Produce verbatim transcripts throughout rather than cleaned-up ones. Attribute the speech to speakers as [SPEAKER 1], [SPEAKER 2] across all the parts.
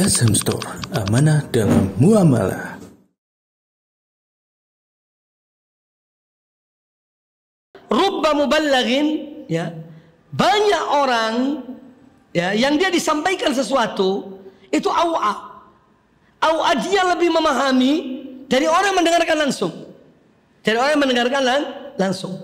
[SPEAKER 1] S M Store, amanah dalam muamalah.
[SPEAKER 2] Rubba muballaghin, ya, banyak orang ya yang dia disampaikan sesuatu itu aw'a. Aw'a dia lebih memahami dari orang yang mendengarkan langsung. Dari orang yang mendengarkan lang langsung.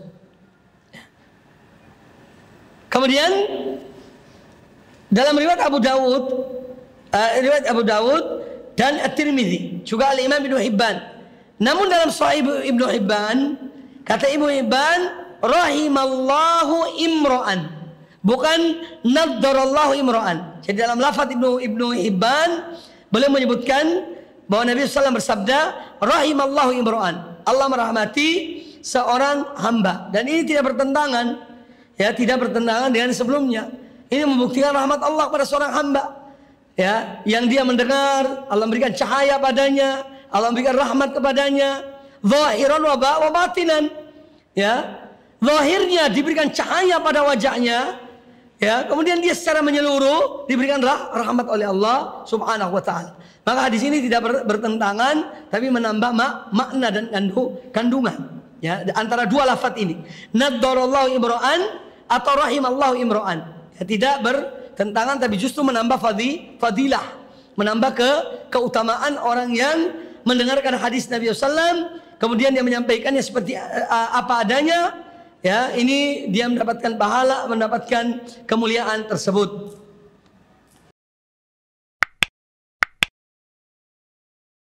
[SPEAKER 2] Kemudian dalam riwayat Abu Dawud, uh, riwayat Abu Dawud dan At-Tirmidzi, juga Al-Imam Ibnu Hibban. Namun dalam Sahih Ibnu Hibban, kata Ibnu Hibban, rahimallahu imro'an, bukan naddarallahu imro'an. Jadi dalam lafaz Ibnu Ibnu Hibban, beliau menyebutkan bahwa Nabi shallallahu alaihi wasallam bersabda, rahimallahu imro'an, Allah merahmati seorang hamba. Dan ini tidak bertentangan, ya, tidak bertentangan dengan sebelumnya. Ini membuktikan rahmat Allah pada seorang hamba, ya, yang dia mendengar, Allah memberikan cahaya padanya, Allah memberikan rahmat kepadanya, zahiran wa batinan, ya. Zahirnya diberikan cahaya pada wajahnya, ya, kemudian dia secara menyeluruh diberikan rah rahmat oleh Allah Subhanahu wa taala. Maka hadis ini tidak bertentangan, tapi menambah mak makna dan kandungan, ya, antara dua lafaz ini. Naddarallahu imro'an atau rahimallahu imro'an, ya, tidak bertentangan, tapi justru menambah fadhi, fadilah, menambah ke keutamaan orang yang mendengarkan hadis Nabi shallallahu alaihi wasallam, kemudian dia menyampaikannya seperti uh, apa adanya. Ya, ini dia mendapatkan pahala, mendapatkan kemuliaan tersebut.